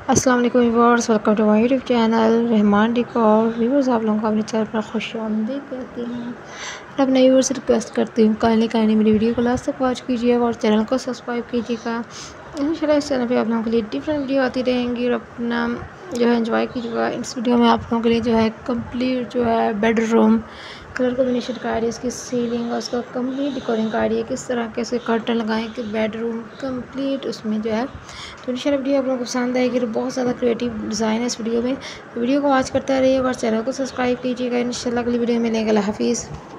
अस्सलाम वालेकुम viewers, welcome to my YouTube channel Rahman decor. Viewers, आप लोगों को अपने चैनल पर खुशामदीद कहती हूँ और अपने व्यूअर्स से रिक्वेस्ट करती हूँ काइंडली मेरी वीडियो को लास्ट तक वॉच कीजिएगा और चैनल को सब्सक्राइब कीजिएगा। इंशाल्लाह इस चैनल पे आप लोगों के लिए डिफरेंट वीडियो आती रहेंगी और अपना जो है एंजॉय कीजिएगा। इस वीडियो में आप लोगों के लिए जो है कंप्लीट जो है बेडरूम कलर कॉम्बिनेशन का आइडिया, इसकी सीलिंग और उसका कंप्लीट डेकोरिंग का आइडिया, किस तरह के उसके कर्टन लगाएं कि बेडरूम कंप्लीट उसमें जो है। तो इंशाल्लाह वीडियो आप लोगों को पसंद आएगी और बहुत ज़्यादा क्रिएटिव डिज़ाइन है इस वीडियो में। वीडियो को वॉच करते रहिएगा और चैनल को सब्सक्राइब कीजिएगा। इंशाल्लाह अगली वीडियो में मिलेंगे। अल्लाह हाफिज़।